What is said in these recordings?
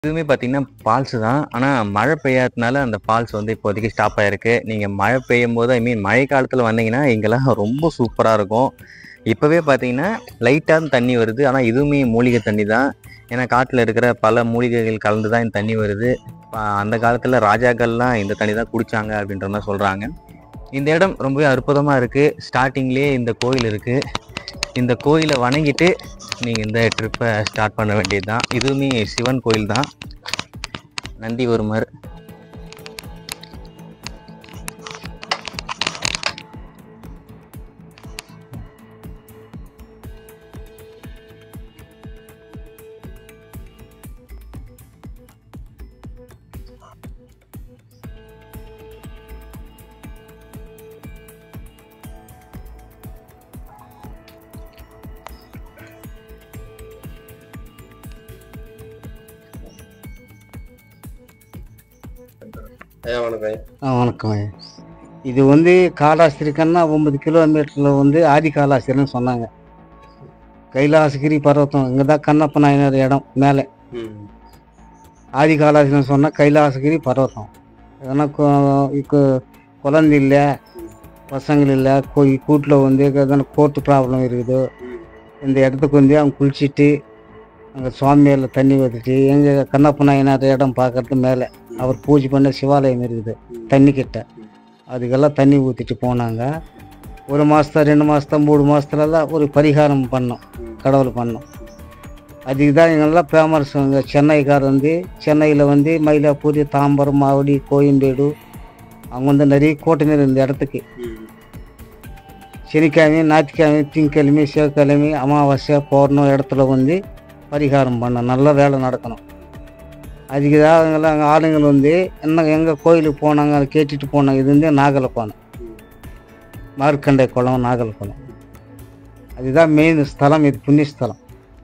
இதுவுமே பார்த்தீங்கன்னா ஃபால்ஸ் தான். ஆனா மழை பெய்யாததுனால அந்த ஃபால்ஸ் வந்து இப்போதைக்கு ஸ்டாப் ஆயிருக்கு. நீங்க மழை பெய்யும்போது மழை காலத்துல வந்தீங்கன்னா, இங்கெல்லாம் ரொம்ப சூப்பரா இருக்கும். இப்பவே பார்த்தீங்கன்னா, லைட்டா தான் தண்ணி வருது. ஆனா இதுவுமே மூலிகை தண்ணி தான். ஏன்னா காட்டுல இருக்கிற பல மூலிகைகள் கலந்து தான் இந்த தண்ணி வருது. அந்த காலத்துல ராஜாக்கள்லாம் இந்த தண்ணி தான் குடிச்சாங்க அப்படின்ற மாரி சொல்றாங்க. இந்த இடம் ரொம்பவே அற்புதமா இருக்கு. ஸ்டார்ட்டிங்லயே இந்த கோயில் இருக்கு. இந்த கோயிலை வணங்கிட்டு நீங்க இந்த ட்ரிப்பை ஸ்டார்ட் பண்ண வேண்டியது தான். இதுவுமே சிவன் கோயில் தான். நந்திவர்மர். வணக்கம். இது வந்து காலாஸ்திரிக்கன்னா 9 கிலோமீட்டரில் வந்து ஆதி காலாஸ்திரின்னு சொன்னாங்க. கைலாசகிரி பர்வத்தம் இங்கே தான் கண்ணப்ப நாயனார் இடம் மேலே. ஆதி காலாஸ்திரின்னு சொன்னால் கைலாசகிரி பர்வத்தம். ஏன்னா குழந்தை இல்லை, பசங்கள் இல்லை, கூட்டில் வந்து எதனா கோர்ட்டு ப்ராப்ளம் இருக்குது. இந்த இடத்துக்கு வந்து அவங்க குளிச்சுட்டு அங்கே சுவாமியில் தண்ணி ஊற்றிட்டு எங்கள் கண்ணப்ப நாயனார் இடம் பார்க்கறது மேலே அவர் பூஜை பண்ண சிவாலயம் இருக்குது தண்ணி கிட்ட. அதுக்கெல்லாம் தண்ணி ஊற்றிட்டு போனாங்க. 1 மாதம் 2 மாதம் 3 மாதத்துலலாம் ஒரு பரிகாரம் பண்ணோம், கடவுள் பண்ணோம். அதுக்கு தான் எங்கெல்லாம் ஃபேமஸ். இங்கே சென்னைக்கார் வந்து சென்னையில் வந்து மயிலாப்பூர், தாம்பரம், மாவடி, கோயம்பேடு அவங்க வந்து நிறைய கூட்டணிர் இந்த இடத்துக்கு. சனிக்கிழமை, ஞாயிற்றுக்கிழமை, திங்கக்கிழமை, செவ்வாய்க்கிழமை, அமாவாசை, பௌர்ணமி இடத்துல வந்து பரிகாரம் பண்ணோம். நல்ல வேலை நடக்கணும். அதுக்கு தான் அங்கே ஆளுங்கள் வந்து என்ன எங்கள் கோயிலுக்கு போனாங்க, அதை கேட்டுட்டு போனாங்க. இது வந்து நாகலக்கோணம், மார்க்கண்டை குளம், நாகலக்கோணம். அதுதான் மெயின் ஸ்தலம். இது புண்ணியஸ்தலம்.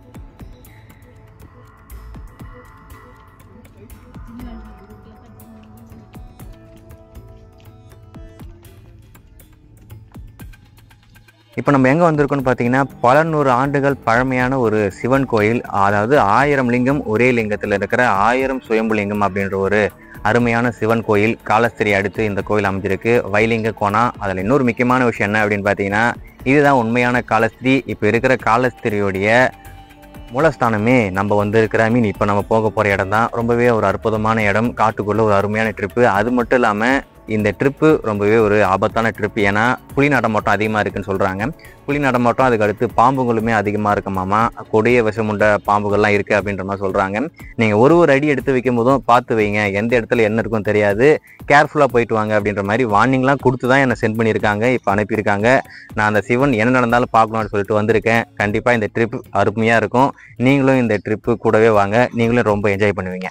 இப்போ நம்ம எங்கே வந்திருக்கோம்னு பார்த்தீங்கன்னா, பல 100 ஆண்டுகள் பழமையான ஒரு சிவன் கோயில். அதாவது 1000 லிங்கம் ஒரே லிங்கத்தில் இருக்கிற 1000 சுயம்பு லிங்கம் அப்படின்ற ஒரு அருமையான சிவன் கோயில். காலஸ்திரி அடுத்து இந்த கோயில் அமைஞ்சிருக்கு. வைலிங்க கோணம். அதில் இன்னொரு முக்கியமான விஷயம் என்ன அப்படின்னு பார்த்தீங்கன்னா, இதுதான் உண்மையான காலஸ்திரி. இப்போ இருக்கிற காலஸ்திரியோடைய மூலஸ்தானமே நம்ம வந்து இருக்கிற இப்போ நம்ம போக போகிற இடம் தான். ரொம்பவே ஒரு அற்புதமான இடம். காட்டுக்குள்ளே ஒரு அருமையான ட்ரிப்பு. அது மட்டும் இல்லாமல் இந்த ட்ரிப்பு ரொம்பவே ஒரு ஆபத்தான ட்ரிப்பு. ஏன்னா புலி நடமாட்டம் அதிகமாக இருக்குன்னு சொல்கிறாங்க. புலி நடமாட்டம், அதுக்கு அடுத்து பாம்புகளுமே அதிகமாக இருக்குமாமா. கொடிய விஷமுண்ட பாம்புகள்லாம் இருக்குது அப்படின்ற மாதிரி சொல்கிறாங்க. நீங்கள் ஒரு அடி எடுத்து வைக்கும் போதும் பார்த்து வைங்க, எந்த இடத்துல என்ன இருக்குன்னு தெரியாது, கேர்ஃபுல்லாக போயிட்டு வாங்க அப்படின்ற மாதிரி வார்னிங்லாம் கொடுத்து தான் என்னை சென்ட் பண்ணியிருக்காங்க, இப்போ அனுப்பியிருக்காங்க. நான் அந்த சிவன் என்ன நடந்தாலும் பார்க்கணும்னு சொல்லிட்டு வந்திருக்கேன். கண்டிப்பாக இந்த ட்ரிப் அருமையாக இருக்கும். நீங்களும் இந்த ட்ரிப்பு கூடவே வாங்க, நீங்களும் ரொம்ப என்ஜாய் பண்ணுவீங்க.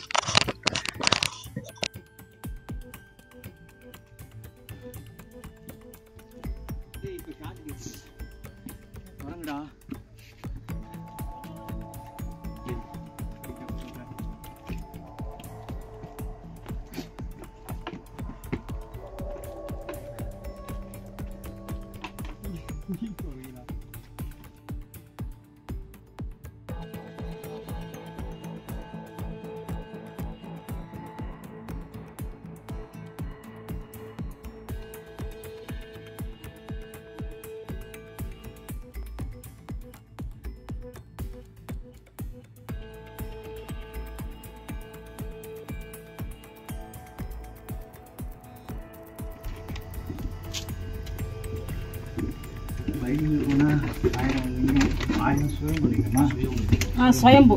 ஸ்வயம்பு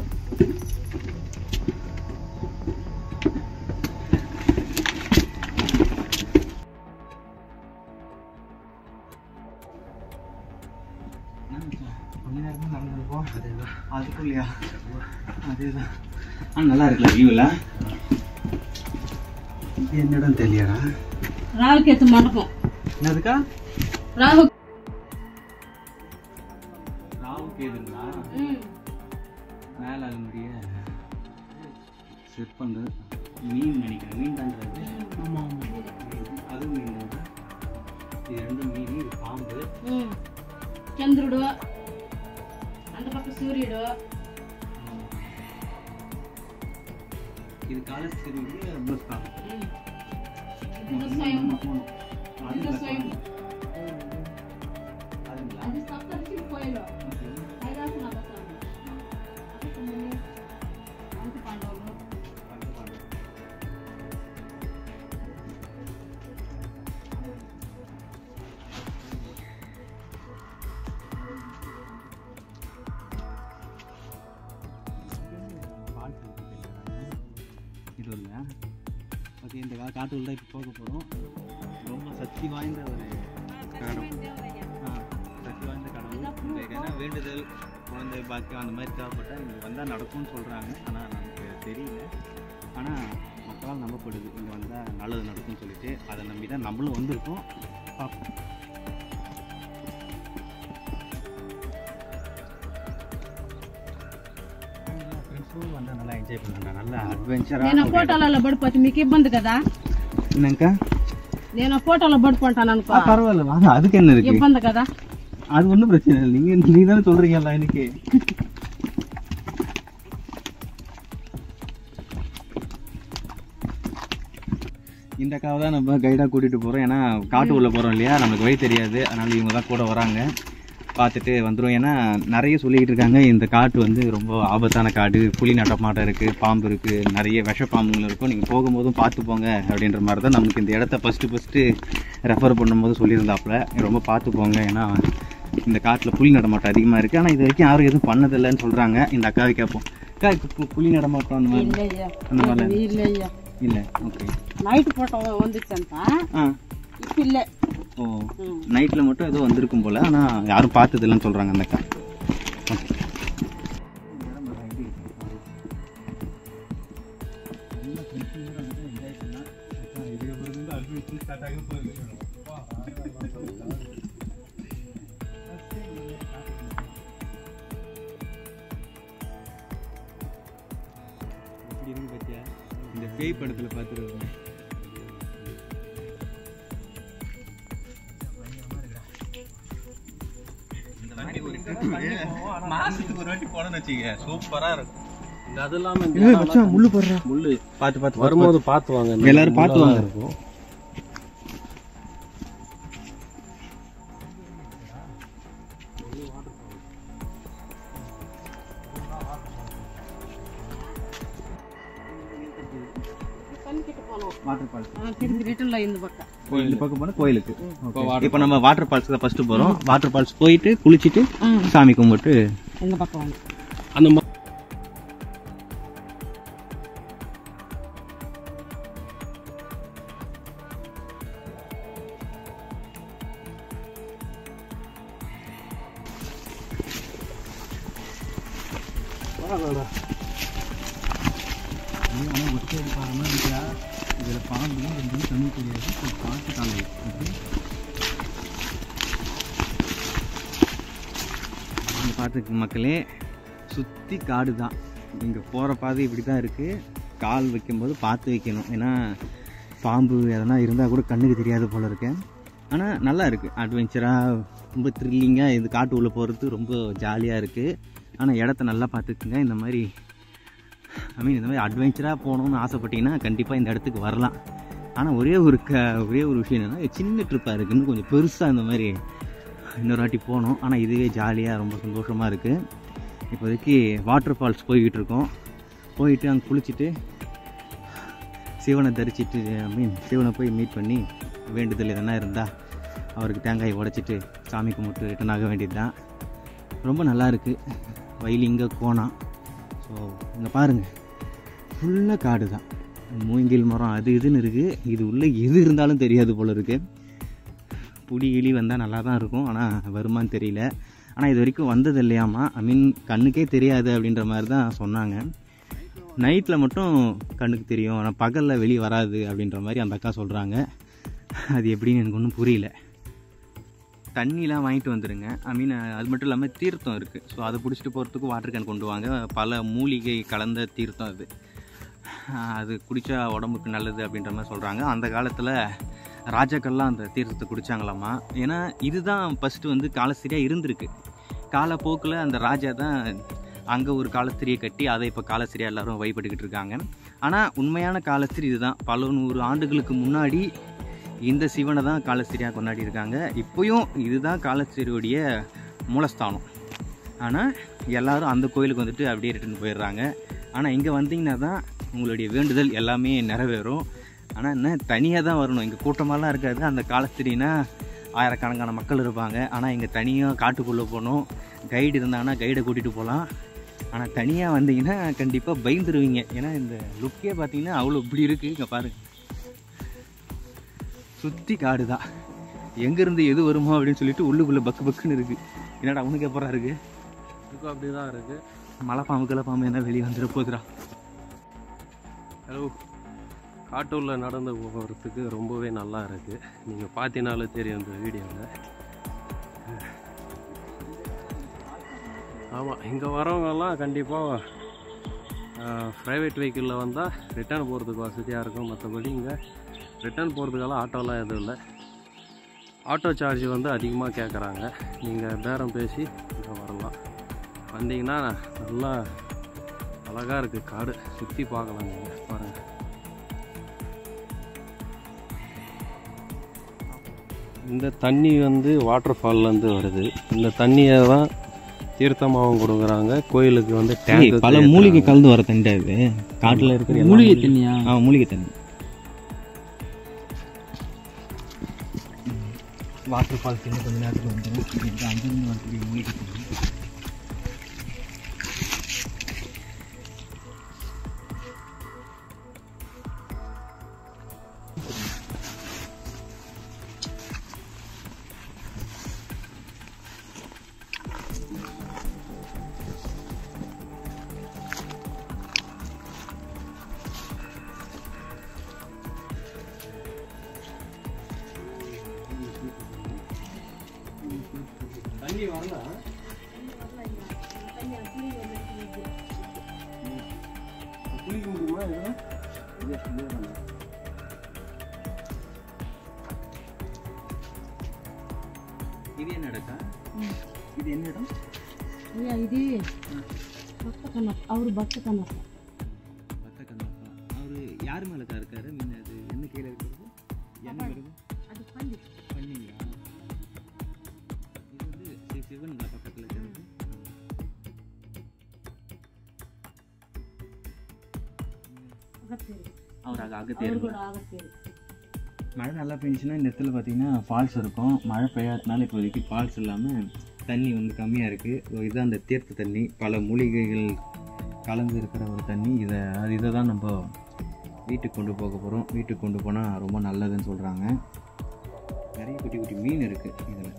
அதுக்குள்ளையா? அதேதான். நல்லா இருக்குல்ல வியூவில்? என்னிடம் தெரியலடா. ராகு கேத்து மண்டபம். என்னதுக்கா? ராகு கேதுங்களா? மேலே அது முடிய செட் பண்ணு. மீன் நினைக்கிறேன். மீன் தான்றது. ஆமாம் ஆமாம், அதுவும் மீன் தான். இது ரெண்டும் மீன், இது பாம்பு. చంద్రుడు అంత పక్క సూర్యుడు இது காலஸ்திரியுடைய மூலஸ்தானம். இது ஸ்வயம்பு. இது ஸ்வயம்பு. அது சப்தர்ஷி கோயில். கைலாசநாத ஸ்வாமி. அதுக்கு முன்னே பாண்டவர்கள். இது இல்லை. ஓகே, இந்த காட்டுக்குள்ள தான் இப்போ போக போகிறோம். ரொம்ப சக்தி வாய்ந்த ஒரு கடவுள். சக்தி வாய்ந்த கடவுள். ஏன்னா வேண்டுதல், குழந்தை பாக்கியம் அந்த மாதிரி தேவைப்பட்டால் இங்கே வந்தால் நடக்கும்னு சொல்கிறாங்க. ஆனால் நமக்கு தெரியல. ஆனால் மக்களால் நம்பப்படுது இங்கே வந்தால் நல்லது நடக்கும்னு சொல்லிட்டு. அதை நம்பி தான் நம்மளும் வந்திருக்கோம். பார்ப்போம். వanda నల్ల ఎంజాయ్ చేస్తున్నాను. నల్ల అడ్వెంచర్. నేను ఫోటోలలో పడిపోతే మీకు ఇబ్బంది కదా? ఇంకా నేను ఫోటోలో పడిపోంటాను అనుకో. పర్వాలేదు, அதுக்கு என்ன இருக்கு? ఇబ్బంది కదా? அது ஒன்றும் பிரச்சனை இல்லை. நீ தானே சொல்றீங்கல்ல எனக்கு. இந்த அக்காவை தான் நம்ம கைடாக கூட்டிகிட்டு போகிறோம். ஏன்னா காட்டு உள்ள போகிறோம் இல்லையா, நமக்கு வழி தெரியாது. அதனால் இவங்க தான் கூட வராங்க. பார்த்துட்டு வந்துடும். ஏன்னா நிறைய சொல்லிக்கிட்டு இருக்காங்க இந்த காட்டு வந்து ரொம்ப ஆபத்தான காடு, புலி நடமாட்டம் இருக்குது, பாம்பு இருக்குது, நிறைய விஷ பாம்புகள் இருக்கும், நீங்கள் போகும்போதும் பார்த்து போங்க அப்படின்ற மாதிரி தான் நமக்கு இந்த இடத்த ஃபஸ்ட்டு ரெஃபர் பண்ணும்போது சொல்லியிருந்தாப்புல. ரொம்ப பார்த்து போங்க, ஏன்னா இந்த காட்டில் புலி நடமாட்டம் அதிகமாக இருக்குது. ஆனால் இது வரைக்கும் யாரும் எதுவும் பண்ணதில்லைன்னு சொல்கிறாங்க. இந்த அக்காவை கேட்போம். அக்கா, புலி நடமாட்டம் அந்த மாதிரி இல்லை? ஓகே, நைட்டு போட்டோ வந்துச்சுப்பா. இப்போ இல்லை. ஓ, நைட்டில் மட்டும் ஏதோ வந்திருக்கும் போல். ஆனால் யாரும் பார்த்ததில்லைன்னு சொல்கிறாங்க அந்த அக்கா. இந்த பேய் படத்தில் பார்த்துருவாங்க. மாசத்துக்கு ஒரு வாட்டி போனோம்னு வச்சுக்க, சூப்பரா இருக்கும். அதெல்லாம் முள்ளு போடுறா, முள்ளு பார்த்து வரும்போது பார்த்து வாங்க, எல்லாரும் பார்த்து வாங்க. இருக்கும் கோயிலுக்கு. இப்போ நம்ம வாட்டர் ஃபால்ஸ் தான் ஃபர்ஸ்ட் போறோம். வாட்டர் ஃபால்ஸ் போயிட்டு குளிச்சுட்டு சாமி கும்பிட்டு இந்த பக்கம் அந்த இதில் பாம்புலாம் ரெண்டு தண்ணி தெரியாது, பார்த்து காலை பார்த்துக்கு மக்களே. சுற்றி காடு தான். இங்கே போகிற பாதை இப்படி தான் இருக்குது. கால் வைக்கும்போது பார்த்து வைக்கணும், ஏன்னா பாம்பு எதனா இருந்தால் கூட கண்ணுக்கு தெரியாது போல் இருக்கு. ஆனால் நல்லா இருக்குது, அட்வென்ச்சராக ரொம்ப த்ரில்லிங்காக. இது காட்டு உள்ளே போகிறது ரொம்ப ஜாலியாக இருக்குது. ஆனால் இடத்த நல்லா பார்த்துக்குங்க. இந்த மாதிரி இந்த மாதிரி அட்வென்ச்சராக போகணுன்னு ஆசைப்பட்டீங்கன்னா கண்டிப்பாக இந்த இடத்துக்கு வரலாம். ஆனால் ஒரே ஒரு விஷயம் என்னென்னா, சின்ன ட்ரிப்பாக இருக்குது. இன்னும் கொஞ்சம் பெருசாக இந்த மாதிரி இன்னொரு வாட்டி போகணும். ஆனால் இதுவே ஜாலியாக ரொம்ப சந்தோஷமாக இருக்குது. இப்போதைக்கு வாட்டர் ஃபால்ஸ் போய்கிட்டு இருக்கோம். போயிட்டு அங்கே குளிச்சுட்டு சிவனை தரிசிட்டு, சிவனை போய் மீட் பண்ணி வேண்டுதல் எதனா இருந்தால் அவருக்கு தேங்காயை உடைச்சிட்டு சாமி கும்பிட்டு ரிட்டன் ஆக வேண்டியது தான். ரொம்ப நல்லா இருக்குது. வைலிங்க கோணம். ஸோ இங்கே பாருங்கள், ஃபுல்லாக காடு தான். மூங்கில் மரம் அது இதுன்னு இருக்குது. இது உள்ளே எது இருந்தாலும் தெரியாது போல் இருக்குது. புடி கிளி வந்தால் நல்லா தான் இருக்கும், ஆனால் வருமானு தெரியல. ஆனால் இது வரைக்கும் வந்தது இல்லையாமா, கண்ணுக்கே தெரியாது அப்படின்ற மாதிரி தான் சொன்னாங்க. நைட்டில் மட்டும் கண்ணுக்கு தெரியும், ஆனால் பகலில் வெளியே வராது அப்படின்ற மாதிரி அந்த அக்கா சொல்கிறாங்க. அது எப்படின்னு எனக்கு ஒன்றும் புரியல. தண்ணிலாம் வாங்கிட்டு வந்துடுங்க. அது மட்டும் இல்லாமல் தீர்த்தம் இருக்குது. ஸோ அதை பிடிச்சிட்டு போகிறதுக்கு வாட்டர் கேன் கொண்டு வாங்க. பல மூலிகை கலந்த தீர்த்தம் அது குடித்தா உடம்புக்கு நல்லது அப்படின்ற மாதிரி சொல்கிறாங்க. அந்த காலத்தில் ராஜாக்கள்லாம் அந்த தீர்த்தத்தை குடித்தாங்களாமா. ஏன்னா இதுதான் ஃபஸ்ட்டு வந்து காலஸ்திரியாக இருந்திருக்கு. காலப்போக்கில் அந்த ராஜா தான் அங்கே ஒரு காலஸ்திரியை கட்டி அதை இப்போ காலஸ்திரியாக எல்லோரும் வழிபட்டுக்கிட்டு இருக்காங்க. ஆனால் உண்மையான காலஸ்திரி இதுதான். பல 100 ஆண்டுகளுக்கு முன்னாடி இந்த சிவனை தான் காலஸ்திரியாக கொண்டாடி இருக்காங்க. இப்போயும் இதுதான் காலஸ்திரியுடைய மூலஸ்தானம். ஆனால் எல்லோரும் அந்த கோயிலுக்கு வந்துட்டு அப்படியே ரிட்டர்ன் போயிடுறாங்க. ஆனால் இங்கே வந்தீங்கன்னா தான் உங்களுடைய வேண்டுதல் எல்லாமே நிறைவேறும். ஆனால் என்ன, தனியாக தான் வரணும். இங்கே கூட்டமாலாம் இருக்காது. அந்த காலஸ்திரினா ஆயிரக்கணக்கான மக்கள் இருப்பாங்க. ஆனால் இங்கே தனியாக காட்டுக்குள்ளே போகணும். கைடு இருந்தாங்கன்னா கைடை கூட்டிகிட்டு போகலாம். ஆனால் தனியாக வந்தீங்கன்னா கண்டிப்பாக பயந்துருவீங்க. ஏன்னா இந்த லுக்கே பார்த்தீங்கன்னா அவ்வளோ இப்படி இருக்குது. இங்கே பாருங்கள், சுற்றி காடு தான். எங்கேருந்து எது வருமோ அப்படின்னு சொல்லிட்டு உள்ளுக்குள்ளே பக்கு பக்குன்னு இருக்குது. என்னடா உனக்கு எப்பறம் இருக்குது? இதுக்கும் அப்படி தான் இருக்குது. மலை பாம்பு கிளப்பாம்பு என்ன வெளியே வந்துட போகுதுடா. ஹலோ, காட்டூரில் நடந்து போகிறதுக்கு ரொம்பவே நல்லா இருக்குது. நீங்கள் பார்த்தீங்கனாலே தெரியும் இந்த வீடியோவில். ஆமாம், இங்கே வரவங்கெல்லாம் கண்டிப்பாக ப்ரைவேட் வெஹிக்கிளில் வந்தால் ரிட்டர்ன் போகிறதுக்கு வசதியாக இருக்கும். மற்றபடி இங்கே ரிட்டர்ன் போகிறதுக்கெல்லாம் ஆட்டோலாம் எதுவும் இல்லை. ஆட்டோ சார்ஜ் வந்து அதிகமாக கேட்குறாங்க. நீங்கள் பேரம் பேசி இங்கே வரலாம். வந்தீங்கன்னா நல்லா அழகாக இருக்குது காடு. சுற்றி பார்க்கலாம். நீங்கள் பாருங்கள். இந்த தண்ணி வந்து வாட்டர் ஃபால்லேருந்து வருது. இந்த தண்ணியை தான் தீர்த்தமாகவும் கொடுக்குறாங்க. கோயிலுக்கு வந்து டேங்க் பல மூலிகை கலந்து வர தண்ணி. இது காட்டில் இருக்கிற மூலிகை தண்ணியா? மூலிகை தண்ணி. வாட்டர் ஃபால்ஸ் இன்னும் கொஞ்சம் நேரத்தில் வந்துடும். அங்கேருந்து வரக்கூடிய மூலிகை தண்ணி. தண்ணி வரல. குளிக்க முடியுமா? இது என்ன இடக்கா? இது என்ன இடம்? இது பக்த கண்ணப்பா. அவரு பக்த கண்ணப்பா. பக்த கண்ணப்பா அவரு யார் மேலக்கா இருக்காரு? மீன் அது என்ன கீழே இருக்கிறது? என்ன வருது? அது பண்ணி பண்ணீங்களா? இது வந்து சிவன் பக்கத்தில் இருக்கிறது. அவர் அகத்தியர். மழை நல்லா பெஞ்சுன்னா இந்த இடத்துல பார்த்தீங்கன்னா ஃபால்ஸ் இருக்கும். மழை பெய்யாததுனால இப்போதைக்கு ஃபால்ஸ் இல்லாமல் தண்ணி வந்து கம்மியாக இருக்குது. இதுதான் அந்த தீர்த்த தண்ணி. பல மூலிகைகள் கலந்து இருக்கிற ஒரு தண்ணி. இதை தான் நம்ம வீட்டுக்கு கொண்டு போக போகிறோம். வீட்டுக்கு கொண்டு போனால் ரொம்ப நல்லதுன்னு சொல்கிறாங்க. நிறைய குட்டி குட்டி மீன் இருக்குது இதில்.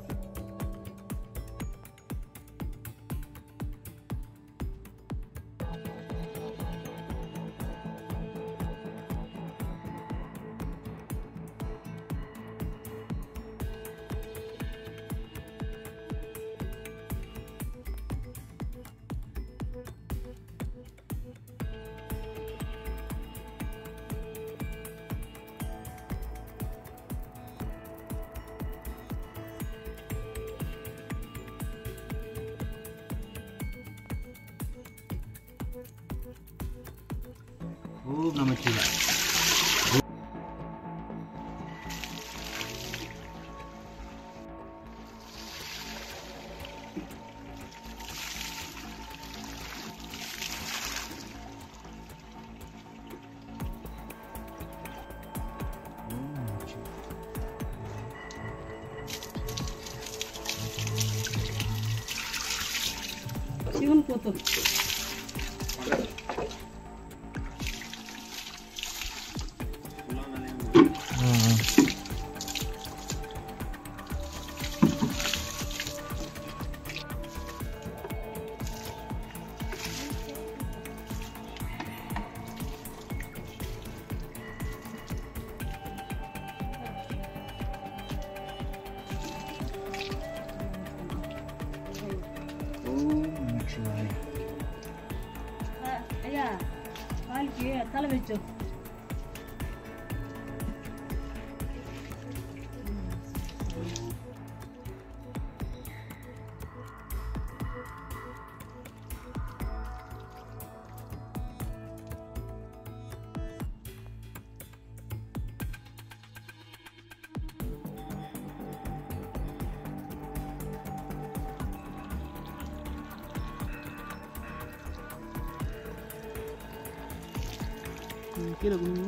ஓம் நமச்சிவாய. சிவன் கூத்தம். ஐயா காலுக்கு தலை வச்சோம். கீழே குனிங்க.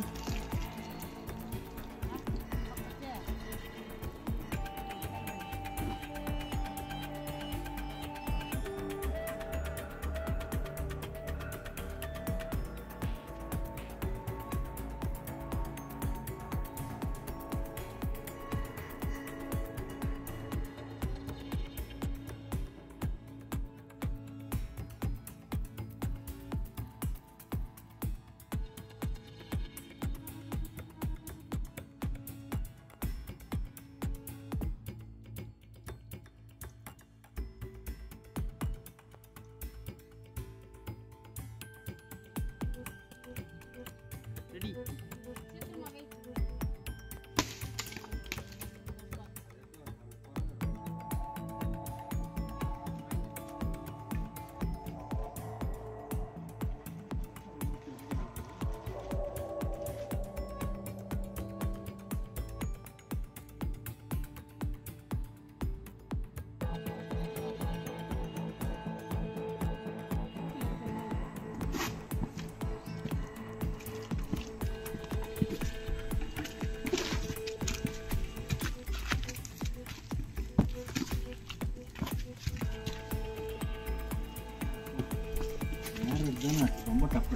ரொம்ப டஃப்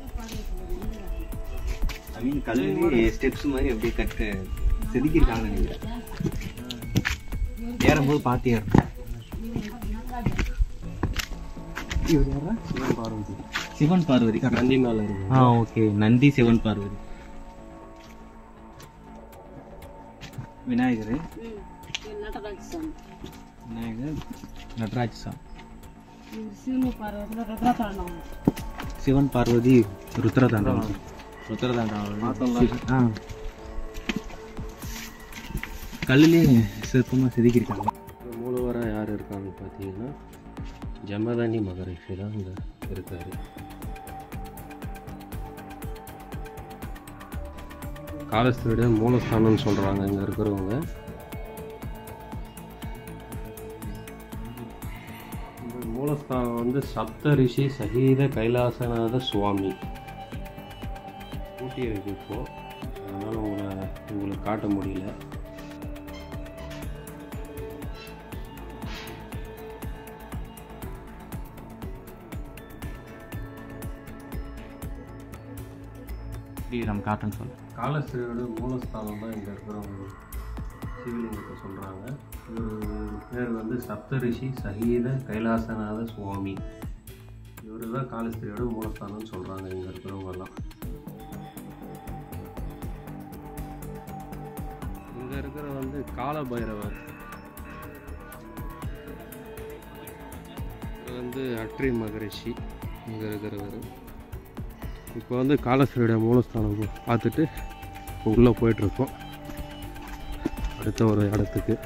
ஐ மீன் கல்வி ஸ்டெப்ஸ் மாதிரி அப்படியே கட்டு செதுக்கியிருக்காங்க நினைக்கிறேன். ஏறும்போது பார்த்து ஏறணும். இவர் யாரா? சிவன் பார்வதி. சிவன் பார்வதி நந்தி மேலே இருக்கு. ஓகே, நந்தி சிவன் பார்வதி. விநாயகர் நடராஜ சாமி. விநாயகர் நடராஜ் சாமி. சிவன் பார்வதி ருத்ரதாண்டவம். சிவன் பார்வதி ருத்ரதாண்டவம். ருத்ரதாண்டவம் கல்லுலேயே சிற்பமாக செதுக்கியிருக்காங்க. மூலவராக யார் இருக்கான்னு பார்த்தீங்கன்னா ஜமதனி மகரிஷி தான் இங்கே இருக்காரு. காலஸ்தீரியோட மூலஸ்தானம்னு சொல்கிறாங்க இங்கே இருக்கிறவங்க. இந்த மூலஸ்தானம் வந்து சப்த ரிஷி சகித கைலாசநாத சுவாமி ஊட்டி இருக்கு இப்போது. அதனால் உங்களுக்கு காட்ட முடியல. நம்ம காட்டுன்னு சொல்ல காலஸ்தீரியோட மூலஸ்தானம் தான் இங்கே இருக்கிறவங்க சிவலிங்கத்தை சொல்கிறாங்க. இவர் பேர் வந்து சப்தரிஷி சகித கைலாசநாத சுவாமி. இவர் தான் காலஸ்தீரியோட மூலஸ்தானம்னு சொல்கிறாங்க இங்கே இருக்கிறவங்கெல்லாம். இங்கே இருக்கிற வந்து காலபைரவர். இவர் வந்து அட்ரி மகரிஷி இங்கே இருக்கிறவர். இப்போ வந்து காலஸ்தீரியோட மூலஸ்தானம் பார்த்துட்டு உள்ளே போயிட்டுருக்கோம் அடுத்த ஒரு இடத்துக்கு.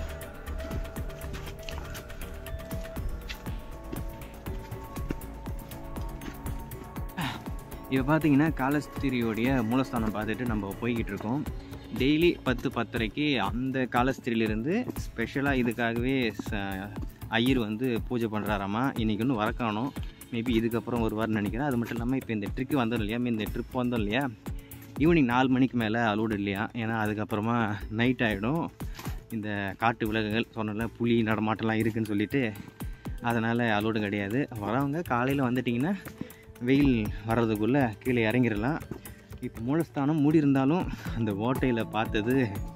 இப்போ பார்த்தீங்கன்னா காலஸ்தீரியோடைய மூலஸ்தானம் பார்த்துட்டு நம்ம போய்கிட்டு இருக்கோம். டெய்லி 10-10:30 அந்த காலஸ்தீரியிலேருந்து ஸ்பெஷலாக இதுக்காகவே ஐயர் வந்து பூஜை பண்ணுறாராமா. இன்றைக்கி ஒன்றும் வர காணோம். மேபி இதுக்கப்புறம் வருவார்னு நினைக்கிறேன். அது மட்டும் இல்லாமல் இப்போ இந்த ட்ரிக்கு வந்தோம் இல்லையா, இந்த ட்ரிப் வந்தோம் இல்லையா, ஈவினிங் 4 மணிக்கு மேலே அலோடு இல்லையா. ஏன்னா அதுக்கப்புறமா நைட் ஆகிடும். இந்த காட்டு விலங்குகள் சொன்னல புலி நடமாட்டம்லாம் இருக்குதுன்னு சொல்லிட்டு அதனால் அலோடு கிடையாது. வரவங்க காலையில் வந்துட்டிங்கன்னா வெயில் வர்றதுக்குள்ளே கீழே இறங்கிடலாம். இப்போ மூலஸ்தானம் மூடி இருந்தாலும் அந்த ஓட்டையில் பார்த்தது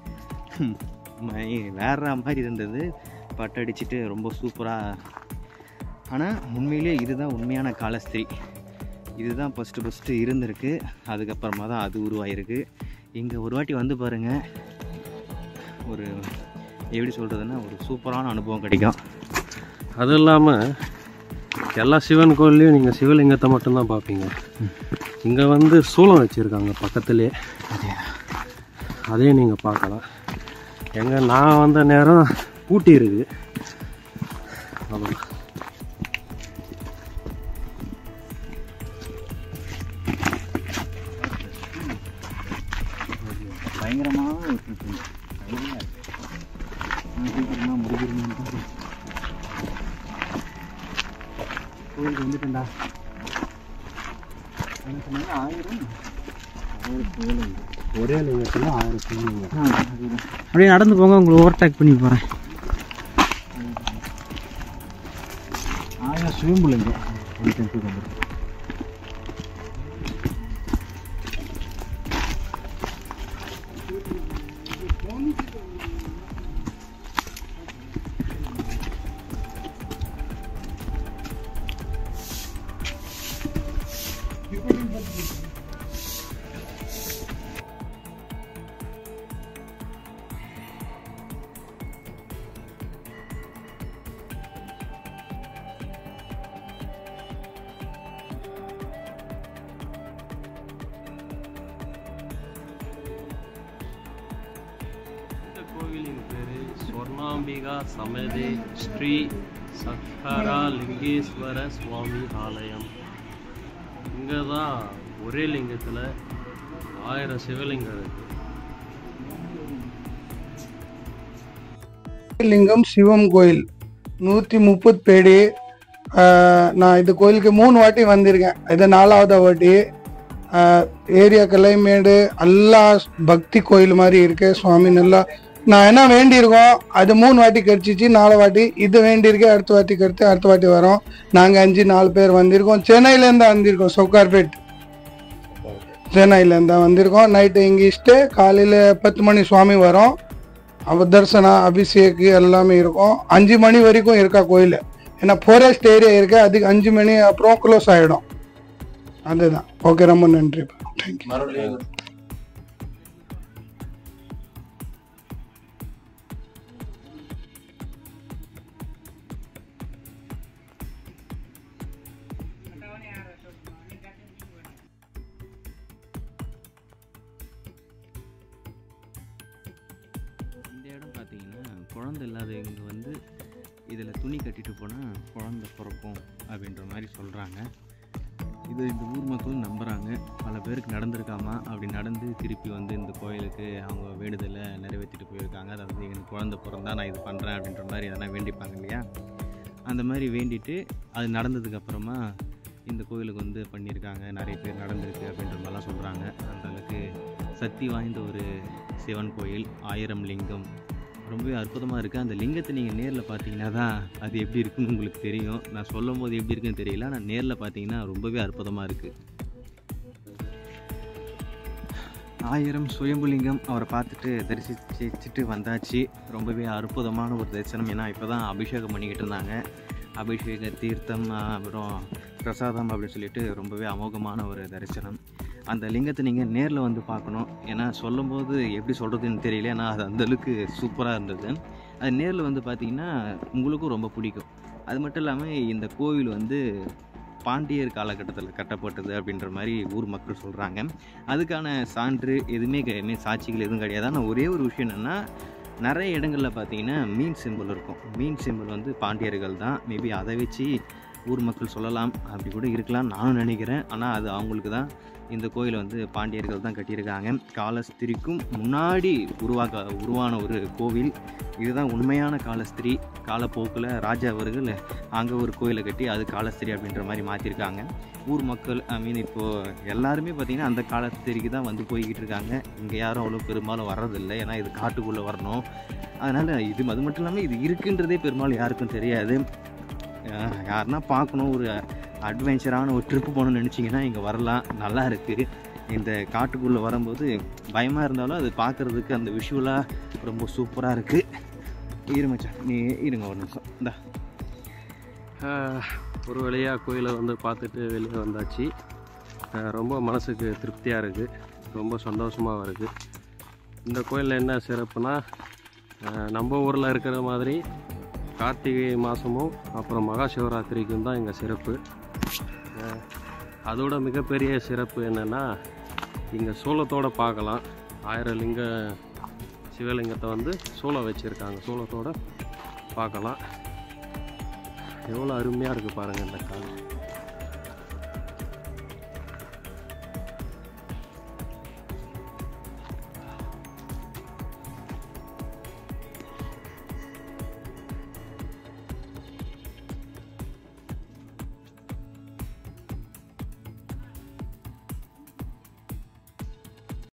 வேற மாதிரி இருந்தது. பட்டடிச்சிட்டு ரொம்ப சூப்பராக. ஆனால் உண்மையிலே இதுதான் உண்மையான காலஸ்திரி. இதுதான் ஃபஸ்ட்டு இருந்திருக்கு. அதுக்கப்புறமா தான் அது உருவாயிருக்கு. இங்கே ஒரு வாட்டி வந்து பாருங்கள், ஒரு எப்படி சொல்கிறதுன்னா ஒரு சூப்பரான அனுபவம் கிடைக்கும். அது இல்லாமல் எல்லா சிவன் கோயில்லையும் நீங்கள் சிவலிங்கத்தை மட்டும்தான் பார்ப்பீங்க. இங்கே வந்து சூளம் வச்சுருக்காங்க பக்கத்துலேயே, அதையும் நீங்கள் பார்க்கலாம். நான் வந்த நேரம் பூட்டி இருக்குது. அவ்வளோ பயங்கரமாக முடிஞ்சிருந்தா கோயிலுக்கு வந்துட்டேன்டா. 1000 ஒரே லிங்கத்தில் 1000 சிவலிங்கம். அப்படியே நடந்து போங்க, உங்களை ஓவர்டேக் பண்ணி போகிறேன். 1000 சுயம்புலிங்கம் ஒரு டெம்பிள் வந்துருக்கு. கோவிலின் பேரு ஸ்வர்ணாம்பிகா சமேதே ஸ்ரீ சக்கரா லிங்கேஸ்வர சுவாமி ஆலயம். இங்கே தான் ஒரே லிங்கத்தில் 1000 சிவலிங்கம் இருக்கு. லிங்கம் சிவம் கோயில் 130 பேடி. நான் இந்த கோயிலுக்கு 3 வாட்டி வந்திருக்கேன். இது 4வது வாட்டி. ஏரியா கிளைமேடு எல்லாம் பக்தி கோயில் மாதிரி இருக்கு. சுவாமி நல்லா நான் என்ன வேண்டியிருக்கோம் அது 3 வாட்டி கிடைச்சிச்சு. 4 வாட்டி இது வேண்டியிருக்கேன். அடுத்த வாட்டி கிடைத்து அடுத்த வாட்டி வரோம். நாங்கள் 5-4 பேர் வந்திருக்கோம். சென்னையிலேருந்து வந்திருக்கோம். சவுகார்பேட் சென்னையிலேருந்து வந்திருக்கோம். நைட்டு இங்கே இஷ்டு காலையில் 10 மணி சுவாமி வரோம். அப்போ தரிசனம் அபிஷேக்கு எல்லாமே இருக்கும். 5 மணி வரைக்கும் இருக்கா கோயில். ஏன்னா ஃபாரஸ்ட் ஏரியா இருக்கு. அதுக்கு 5 மணி அப்புறம் க்ளோஸ் ஆகிடும். அதுதான். ஓகே, ரொம்ப நன்றி. தேங்க்யூ. இந்த இடம் பார்த்தீங்கன்னா குழந்தை இல்லாதவங்க வந்து இதில் துணி கட்டிட்டு போனால் குழந்தை பிறக்கும் அப்படின்ற மாதிரி சொல்கிறாங்க. இது இந்த ஊர் மக்களும் நம்புகிறாங்க. பல பேருக்கு நடந்திருக்காமா. அப்படி நடந்து திருப்பி வந்து இந்த கோயிலுக்கு அவங்க வேண்டுதலை நிறைவேற்றிட்டு போயிருக்காங்க. அதாவது எனக்கு குழந்தை பிறந்தா நான் இது பண்ணுறேன் அப்படின்ற மாதிரி எதனா வேண்டிப்பாங்க இல்லையா, அந்த மாதிரி வேண்டிட்டு அது நடந்ததுக்கப்புறமா இந்த கோயிலுக்கு வந்து பண்ணியிருக்காங்க. நிறைய பேர் நடந்திருக்கு அப்படின்ற மாதிரிலாம் சொல்கிறாங்க. அந்தளவுக்கு சக்தி வாய்ந்த ஒரு சிவன் கோயில். 1000 லிங்கம் ரொம்பவே அற்புதமாக இருக்குது. அந்த லிங்கத்தை நீங்கள் நேரில் பார்த்தீங்கன்னா தான் அது எப்படி இருக்குன்னு உங்களுக்கு தெரியும். நான் சொல்லும் போது எப்படி இருக்குன்னு தெரியல, ஆனால் நேரில் பார்த்தீங்கன்னா ரொம்பவே அற்புதமாக இருக்குது. 1000 சுயம்புலிங்கம் அவரை பார்த்துட்டு தரிசிச்சுட்டு வந்தாச்சு. ரொம்பவே அற்புதமான ஒரு தரிசனம். ஏன்னா இப்போ தான் அபிஷேகம் பண்ணிக்கிட்டு இருந்தாங்க. அபிஷேக தீர்த்தம் அப்புறம் பிரசாதம் அப்படின்னு சொல்லிட்டு ரொம்பவே அமோகமான ஒரு தரிசனம். அந்த லிங்கத்தை நீங்கள் நேரில் வந்து பார்க்கணும். ஏன்னா சொல்லும்போது எப்படி சொல்கிறதுன்னு தெரியல. ஏன்னா அது அந்தளவுக்கு சூப்பராக இருந்தது. அது நேரில் வந்து பார்த்திங்கன்னா உங்களுக்கும் ரொம்ப பிடிக்கும். அது மட்டும் இல்லாமல் இந்த கோவில் வந்து பாண்டியர் காலகட்டத்தில் கட்டப்பட்டது அப்படின்ற மாதிரி ஊர் மக்கள் சொல்கிறாங்க. அதுக்கான சான்று எதுவுமே சாட்சிகள் எதுவும் கிடையாது. ஆனால் ஒரே ஒரு விஷயம் என்னென்னா, நிறைய இடங்களில் பார்த்தீங்கன்னா மீன் சிம்பிள் இருக்கும். மீன் சிம்பிள் வந்து பாண்டியர்கள் தான். மேபி அதை வச்சு ஊர் மக்கள் சொல்லலாம். அப்படி கூட இருக்கலாம் நானும் நினைக்கிறேன். ஆனால் அது அவங்களுக்கு தான். இந்த கோயிலை வந்து பாண்டியர்கள் தான் கட்டியிருக்காங்க. காலஸ்திரிக்கும் முன்னாடி உருவான ஒரு கோவில். இதுதான் உண்மையான காலஸ்திரி. காலப்போக்கில் ராஜா அவர்கள் அங்கே ஒரு கோயிலை கட்டி அது காலஸ்திரி அப்படின்ற மாதிரி மாற்றிருக்காங்க. ஊர் மக்கள் இப்போது எல்லாருமே பார்த்திங்கன்னா அந்த காலஸ்திரிக்கு தான் வந்து போய்கிட்டு இருக்காங்க. இங்கே யாரும் அவ்வளோ பெரும்பாலும் வர்றதில்லை. ஏன்னா இது காட்டுக்குள்ளே வரணும். அதனால் அது மட்டும் இல்லாமல் இது இருக்குன்றதே பெரும்பாலும் யாருக்கும் தெரியாது. யாருன்னா பார்க்கணும், ஒரு அட்வென்ச்சரான ஒரு ட்ரிப்பு போகணுன்னு நினச்சிங்கன்னா இங்கே வரலாம். நல்லா இருக்குது. இந்த காட்டுக்குள்ளே வரும்போது பயமாக இருந்தாலும் அது பார்க்குறதுக்கு அந்த விஷுவலாக ரொம்ப சூப்பராக இருக்குது. இருமச்சான் நீ இருங்க ஒரு நிமிஷம். இந்தா ஒரு வழியாக கோயிலை வந்து பார்த்துட்டு வெளியே வந்தாச்சு. ரொம்ப மனசுக்கு திருப்தியாக இருக்குது. ரொம்ப சந்தோஷமாகவும் இருக்குது. இந்த கோயிலில் என்ன சிறப்புனா, நம்ம ஊரில் இருக்கிற மாதிரி கார்த்திகை மாதமும் அப்புறம் மகா சிவராத்திரிக்கும் தான் இங்கே சிறப்பு. அதோட மிகப்பெரிய சிறப்பு என்னென்னா, இங்கே சூளத்தோடு பார்க்கலாம். 1000 லிங்க சிவலிங்கத்தை வந்து சூளம் வச்சுருக்காங்க. சூளத்தோடு பார்க்கலாம். எவ்வளோ அருமையாக இருக்குது பாருங்கள் இந்த காலம்.